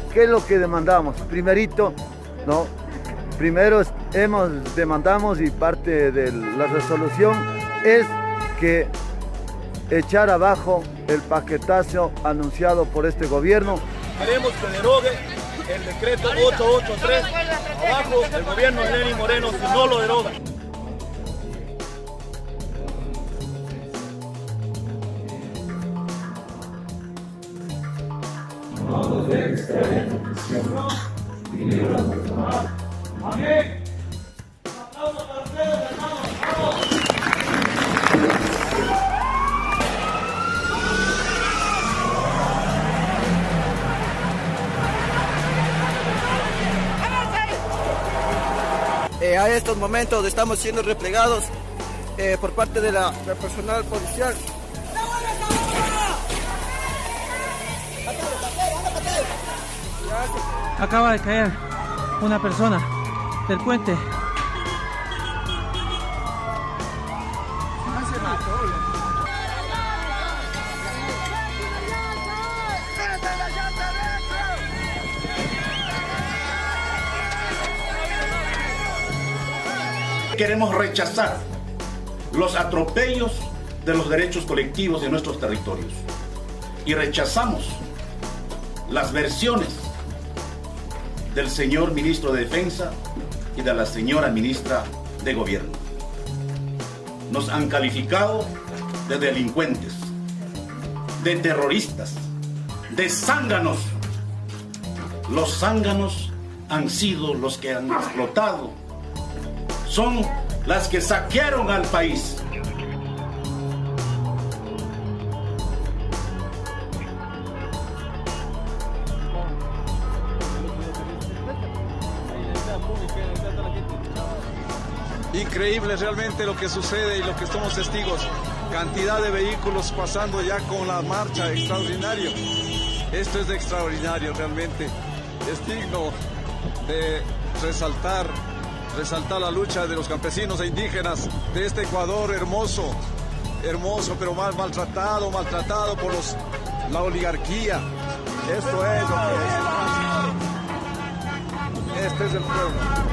¿qué es lo que demandamos? Primerito, ¿no? Primero demandamos y parte de la resolución es que echar abajo el paquetazo anunciado por este gobierno. Queremos que derogue el decreto 883, abajo el gobierno de Lenín Moreno si no lo deroga. Amén. Un aplauso para ustedes, hermanos. A estos momentos estamos siendo replegados por parte del personal policial. Acaba de caer una persona del puente. Queremos rechazar los atropellos de los derechos colectivos de nuestros territorios y rechazamos las versiones del señor ministro de Defensa y de la señora ministra de Gobierno. Nos han calificado de delincuentes, de terroristas, de zánganos. Los zánganos han sido los que han explotado, son las que saquearon al país. Increíble realmente lo que sucede y lo que somos testigos. Cantidad de vehículos pasando ya con la marcha, extraordinario. Esto es extraordinario realmente. Es digno de resaltar la lucha de los campesinos e indígenas de este Ecuador hermoso, pero más maltratado por la oligarquía. Esto es lo que es. Este es el pueblo.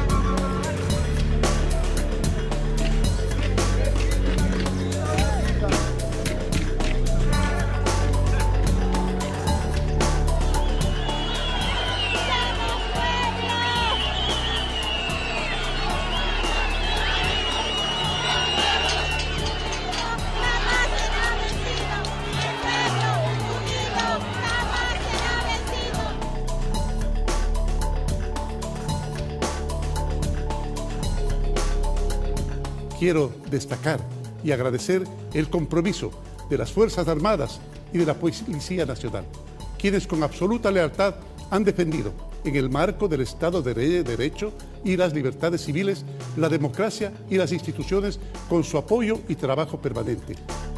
Quiero destacar y agradecer el compromiso de las Fuerzas Armadas y de la Policía Nacional, quienes con absoluta lealtad han defendido, en el marco del Estado de Derecho y las libertades civiles, la democracia y las instituciones con su apoyo y trabajo permanente.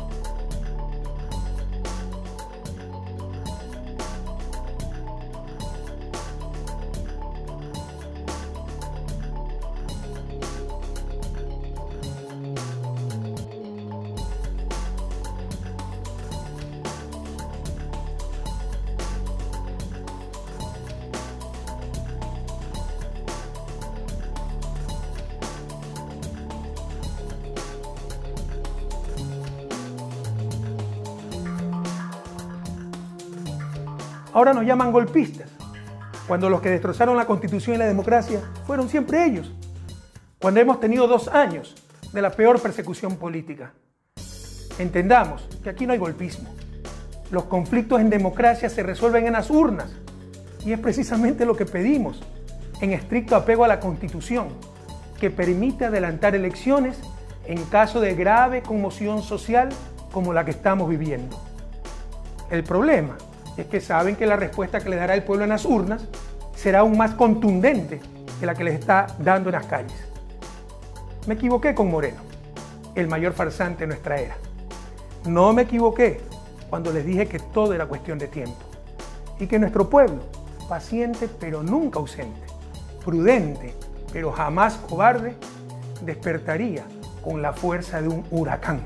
Ahora nos llaman golpistas, cuando los que destrozaron la Constitución y la democracia fueron siempre ellos, cuando hemos tenido 2 años de la peor persecución política. Entendamos que aquí no hay golpismo. Los conflictos en democracia se resuelven en las urnas y es precisamente lo que pedimos, en estricto apego a la Constitución, que permite adelantar elecciones en caso de grave conmoción social como la que estamos viviendo. El problema es que saben que la respuesta que les dará el pueblo en las urnas será aún más contundente que la que les está dando en las calles. Me equivoqué con Moreno, el mayor farsante de nuestra era. No me equivoqué cuando les dije que todo era cuestión de tiempo y que nuestro pueblo, paciente pero nunca ausente, prudente pero jamás cobarde, despertaría con la fuerza de un huracán.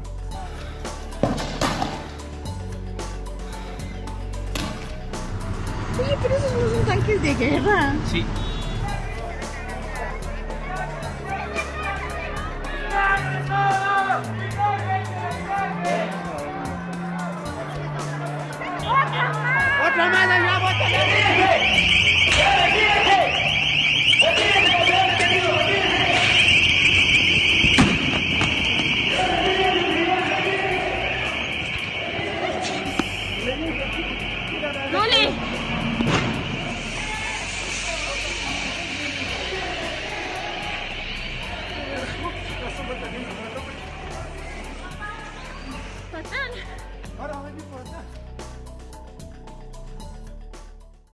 Oye, pero esos no son tan tanques de guerra. Sí. ¡Otra más! ¡Ya ¡Luli!